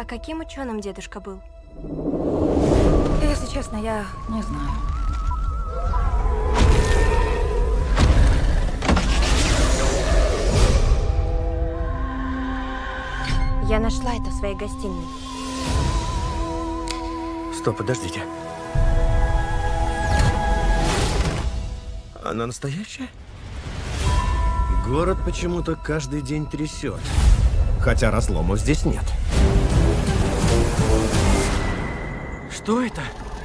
каким ученым дедушка был? Если честно, я не знаю. Я нашла это в своей гостиной. Стоп, подождите. Она настоящая? Город почему-то каждый день трясет. Хотя разломов здесь нет. Что это?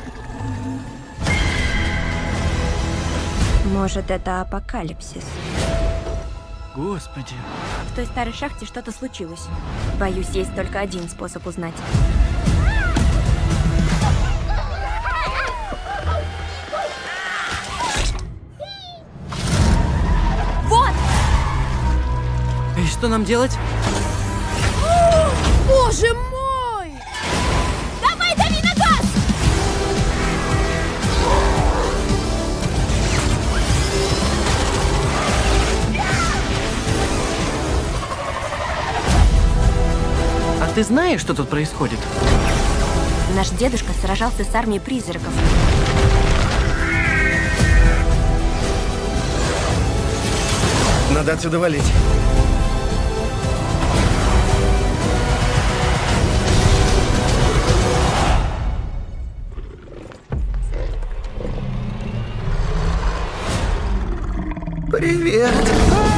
Может, это апокалипсис. Господи. В той старой шахте что-то случилось. Боюсь, есть только один способ узнать. Вот! И что нам делать? Боже мой! Давай, дави на газ! А ты знаешь, что тут происходит? Наш дедушка сражался с армией призраков. Надо отсюда валить. Привет!